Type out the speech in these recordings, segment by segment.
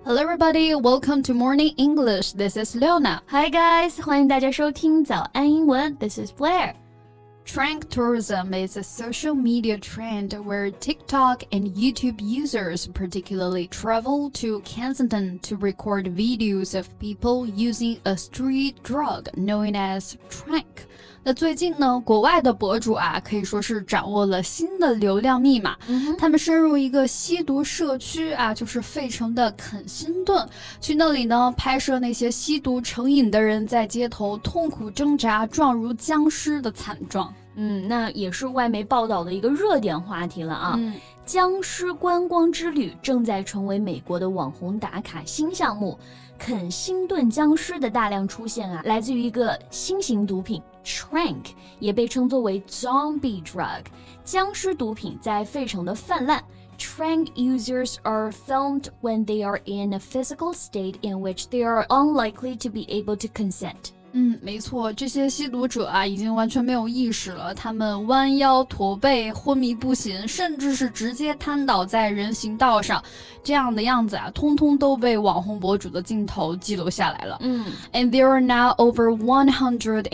Hello everybody, welcome to Morning English. This is Leona. Hi guys, 欢迎大家收听早安英文 This is Blair.Trank tourism is a social media trend where TikTok and YouTube users particularly travel to Kensington to record videos of people using a street drug known as trank. 那最近呢，国外的博主啊，可以说是掌握了新的流量密码。他们深入一个吸毒社区啊，就是费城的肯辛顿，去那里呢拍摄那些吸毒成瘾的人在街头痛苦挣扎、状如僵尸的惨状。 那也是外媒报道的一个热点话题了啊。僵尸观光之旅正在成为美国的网红打卡新项目。肯辛顿僵尸的大量出现啊，来自于一个新型毒品 Trank， 也被称作为 Zombie Drug。僵尸毒品在费城的泛滥。Trank users are filmed when they are in a physical state in which they are unlikely to be able to consent. 没错，这些吸毒者啊，已经完全没有意识了。他们弯腰驼背、昏迷不醒，甚至是直接瘫倒在人行道上，这样的样子啊，通通都被网红博主的镜头记录下来了。And there are now over 150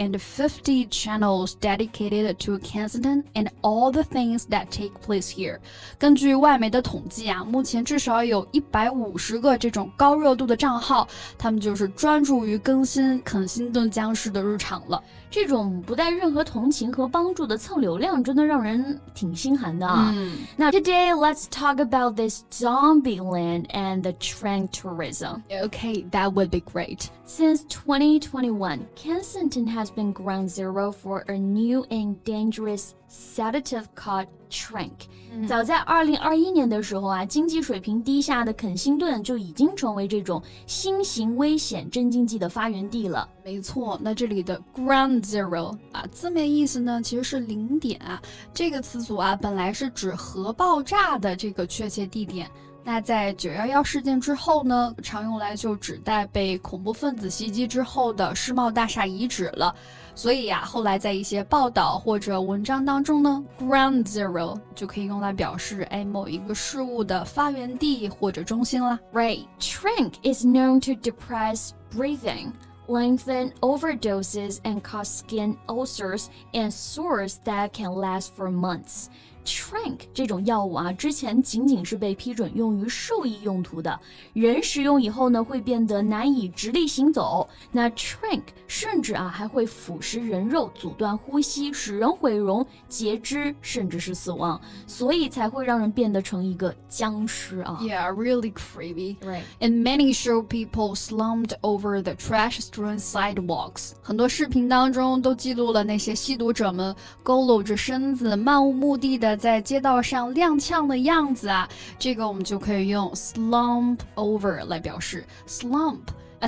channels dedicated to Kensington and all the things that take place here. 根据外媒的统计啊，目前至少有150个这种高热度的账号，他们就是专注于更新肯辛顿僵尸的日常了。 这种不带任何同情和帮助的蹭流量真的让人挺心寒的啊。那 Today let's talk about this zombie land and the trank tourism. Okay, that would be great. Since 2021, Kensington has been ground zero for a new and dangerous sedative called trank. 早在2021年的时候啊，经济水平低下的肯辛顿就已经成为这种新型危险镇静剂的发源地了。 没错，那这里的 ground zero 啊，字面意思呢其实是零点啊。这个词组啊，本来是指核爆炸的这个确切地点。那在911事件之后呢，常用来就指代被恐怖分子袭击之后的世贸大厦遗址了。所以呀，后来在一些报道或者文章当中呢 ，ground zero 就可以用来表示某一个事物的发源地或者中心啦。 Right, trank is known to depress breathing.Lengthen overdoses and cause skin ulcers and sores that can last for months. Trank 这种药物啊，之前仅仅是被批准用于兽医用途的，人食用以后呢，会变得难以直立行走。那 Trank 甚至啊还会腐蚀人肉，阻断呼吸，使人毁容、截肢，甚至是死亡，所以才会让人变得成一个僵尸啊。 Yeah, really creepy. Right. And many show people slumped over the trash-strewn sidewalks. 很多视频当中都记录了那些吸毒者们佝偻着身子，漫无目的的在街道上踉跄的样子啊，这个我们就可以用 slump over 来表示。slump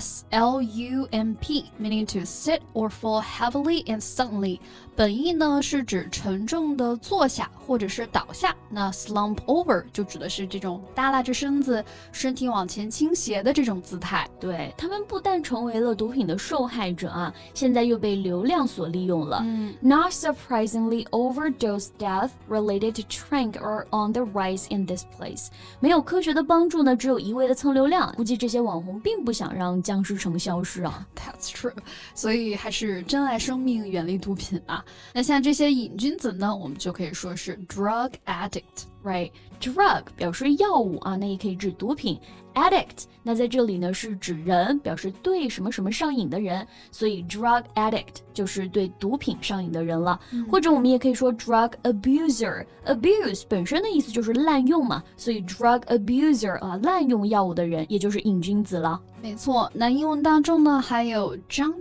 S-L-U-M-P meaning to sit or fall heavily and suddenly 本意呢是指沉重的坐下或者是倒下，那 slump over 就指的是这种耷拉着身子，身体往前倾斜的这种姿态。 对，他们不但成为了毒品的受害者啊，现在又被流量所利用了。Not surprisingly, overdose death related to trank are on the rise in this place. 没有科学的帮助呢，只有一味的蹭流量。估计这些网红并不想让僵尸城消失啊。 That's true. 所以还是珍爱生命，远离毒品啊。那像这些瘾君子呢，我们就可以说是 drug addict。Right, drug 表示药物啊，那也可以指毒品。Addict 那在这里呢是指人，表示对什么什么上瘾的人，所以 drug addict 就是对毒品上瘾的人了。或者我们也可以说 drug abuser。abuse 本身的意思就是滥用嘛，所以 drug abuser 啊，滥用药物的人，也就是瘾君子了。 没错，那英文当中呢还有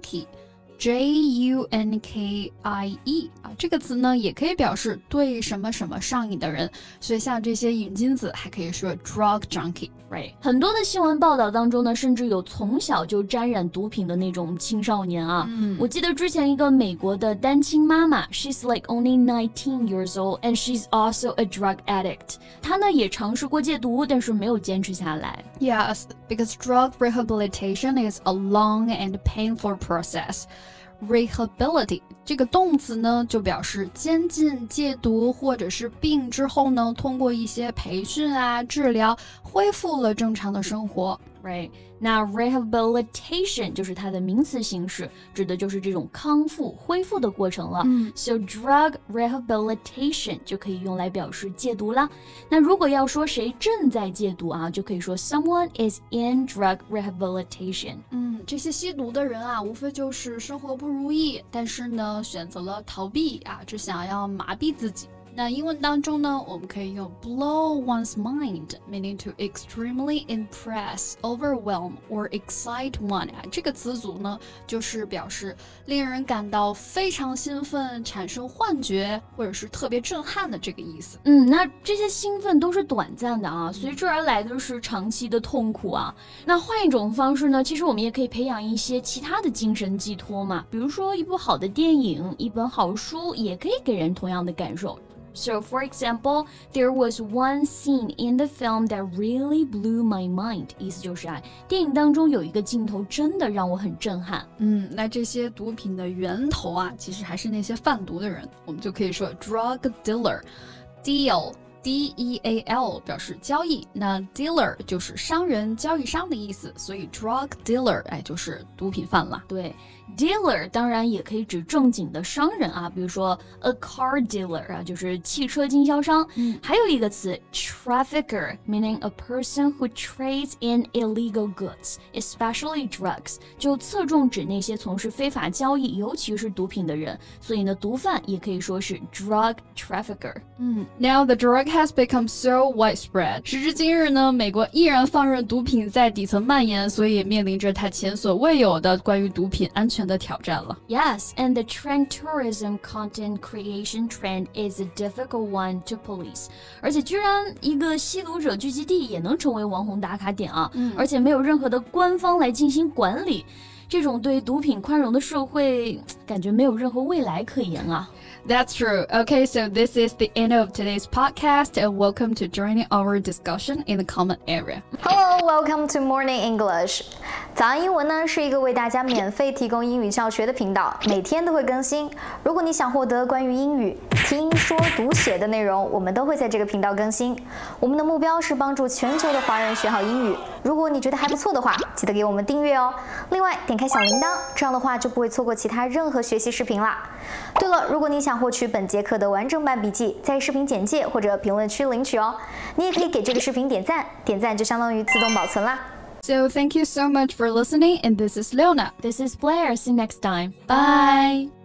junkie。Junkie 啊，这个词呢也可以表示对什么什么上瘾的人，所以像这些瘾君子还可以说 drug junkie。Right. 很多的新闻报道当中呢，甚至有从小就沾染毒品的那种青少年啊。我记得之前一个美国的单亲妈妈 ，she's like only 19 years old and she's also a drug addict. 她呢也尝试过戒毒，但是没有坚持下来。 Yes, because drug rehabilitation is a long and painful process. rehabilitate 这个动词呢，就表示监禁、戒毒或者是病之后呢，通过一些培训啊、治疗，恢复了正常的生活。 Right. 那 rehabilitation 就是它的名词形式，指的就是这种康复、恢复的过程了。So drug rehabilitation 就可以用来表示戒毒啦。那如果要说谁正在戒毒啊，就可以说 someone is in drug rehabilitation。 这些吸毒的人啊，无非就是生活不如意，但是呢，选择了逃避啊，只想要麻痹自己。那英文当中呢，我们可以用 blow one's mind, meaning to extremely impress, overwhelm or excite one 啊，这个词组呢，就是表示令人感到非常兴奋、产生幻觉或者是特别震撼的这个意思。 那这些兴奋都是短暂的啊，随之而来的是长期的痛苦啊。那换一种方式呢，其实我们也可以培养一些其他的精神寄托嘛，比如说一部好的电影、一本好书，也可以给人同样的感受。So, for example, there was one scene in the film that really blew my mind. 意思就是电影当中有一个镜头真的让我很震撼。 那这些毒品的源头啊，其实还是那些贩毒的人，我们就可以说 drug dealer。deal。D-E-A-L 表示交易，那 dealer 就是商人、交易商的意思，所以 drug dealer 就是毒品贩了。 对 ，dealer 当然也可以指正经的商人啊，比如说 a car dealer 啊，就是汽车经销商。还有一个词 trafficker，meaning a person who trades in illegal goods, especially drugs， 就侧重指那些从事非法交易，尤其是毒品的人。所以呢，毒贩也可以说是 drug trafficker。 Now the drug has become so widespread. 时至今日呢，美国依然放任毒品在底层蔓延，所以也面临着它前所未有的关于毒品安全的挑战了。 Yes, and the trend tourism content creation trend is a difficult one to police. 而且居然一个吸毒者聚集地也能成为网红打卡点啊，而且没有任何的官方来进行管理。这种对毒品宽容的社会，感觉没有任何未来可言啊。 That's true. Okay, so this is the end of today's podcast, and welcome to joining our discussion in the comment area. Hello, welcome to Morning English. 早安英文呢是一个为大家免费提供英语教学的频道，每天都会更新。如果你想获得关于英语听说读写的内容，我们都会在这个频道更新。我们的目标是帮助全球的华人学好英语。如果你觉得还不错的话，记得给我们订阅哦。另外，点开小铃铛，这样的话就不会错过其他任何学习视频啦。对了，如果你想获取本节课的完整版笔记，在视频简介或者评论区领取哦。你也可以给这个视频点赞，点赞就相当于自动保存啦。 So thank you so much for listening, and this is Leona. This is Blair. See you next time. Bye.